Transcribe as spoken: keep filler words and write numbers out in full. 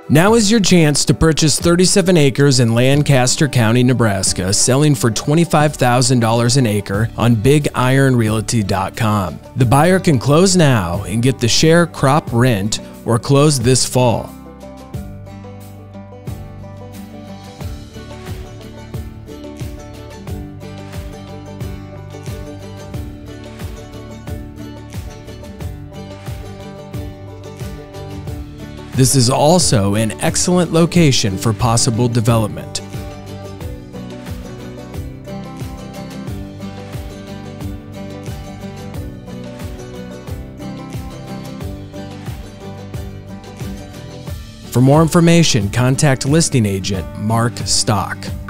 Now is your chance to purchase thirty-seven acres in Lancaster County, Nebraska, selling for twenty-five thousand dollars an acre on Big Iron Realty dot com. The buyer can close now and get the share crop rent or close this fall. This is also an excellent location for possible development. For more information, contact listing agent Mark Stock.